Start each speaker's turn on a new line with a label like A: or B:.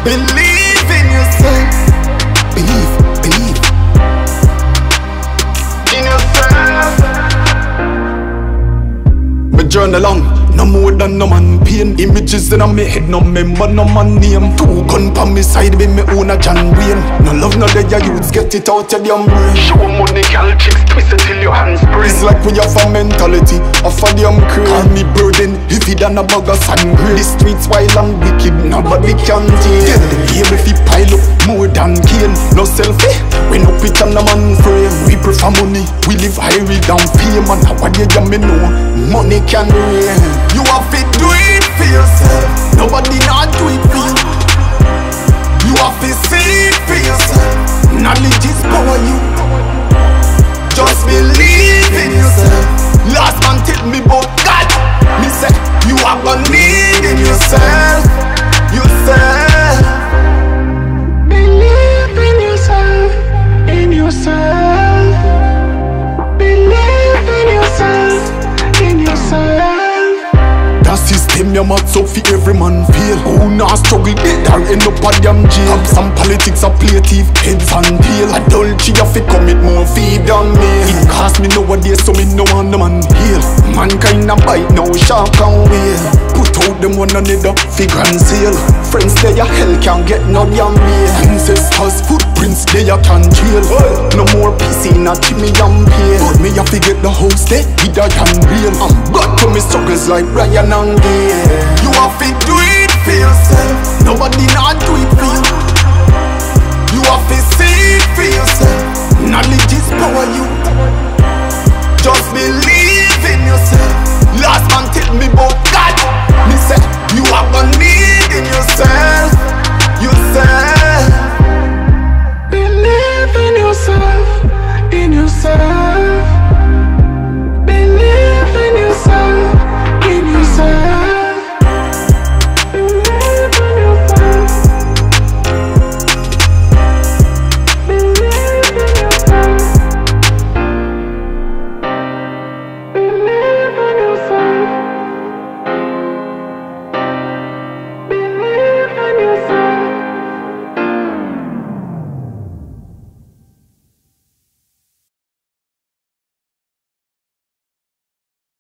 A: Believe in yourself. Believe in yourself. Me journal long, no more than no man pain. Images in my head, no member, no man name. 2 gun pa me side, be me own a John Wayne. No love, no dead, ya youths get it out your damn brain.
B: Show money, girl, chicks twist it till your hands sprain.
A: It's like we have a mentality of a damn Crain. Call me burden, heavy than a bag of sand grain. The streets wild and wicked, nobody can tame. Tell them here if he pile up more than cane. No selfie, we no pit on a man frame. We prefer money, we live Irie down fame. And how do you me know, money can rain. You have to do it for yourself. Nobody not do it for you. You have to see it for yourself. Knowledge is power you. Just believe in yourself. Last man tell me about God. Me say you have a need in yourself. Yourself.
B: Believe in yourself. In yourself. Believe in yourself. In yourself.
A: That system ya mad so fi every man feel. Who not struggle dead or end up a damn jail. Have some politics a play thief, heads and tail. Adultery ya fi commit more feed than me. It cost me nowadays so me no want the man heal. Mankind a bite now shark and whale. Put out them one another fi grand sale. Friends there ya hell can't get no damn bail. Ancestors footprints there ya can jail. No more PC not keep me damn pain. But me have to get the house there with a handrail. I'm back to me struggles like Brian and Gyal. You have to do it for yourself. Nobody not do it for you. You have to see it for yourself.